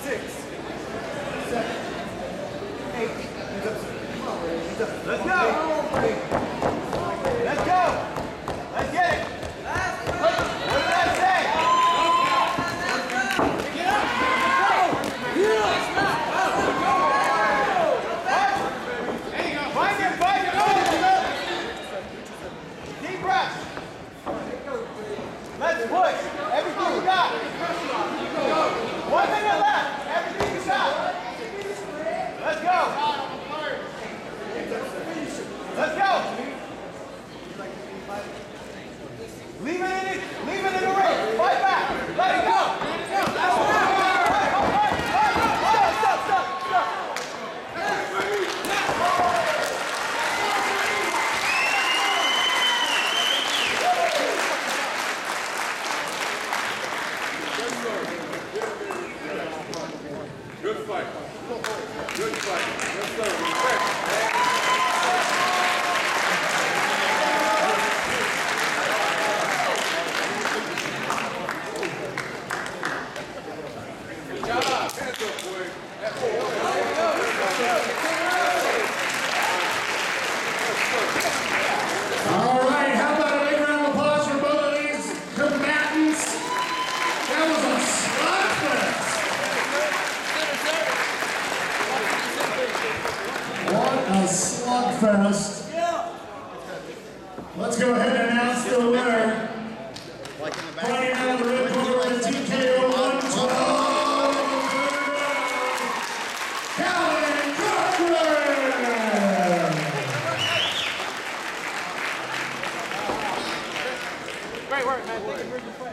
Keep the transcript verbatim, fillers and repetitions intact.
six, seven, eight. Let's go. Let's go. Let's get it. What did I say? Get up. Find it, find it. Deep breath. Let's push. Everything you got. One minute left. Everything you got. Let's go. Let's go. Leave it in it. Leave it in the ring. Fight back. Let it go. Stop, stop, stop, stop. Good fight. Good fight. Let's go. Respect. Good job. Hands up, boy. That's it. All right, how about a big round of applause for both of these combatants? That was a slugfest. What a slugfest. Let's go ahead and announce the winner. Fighting out of the red corner with T K O one twelve. Cochran. Great work, man. Thank you for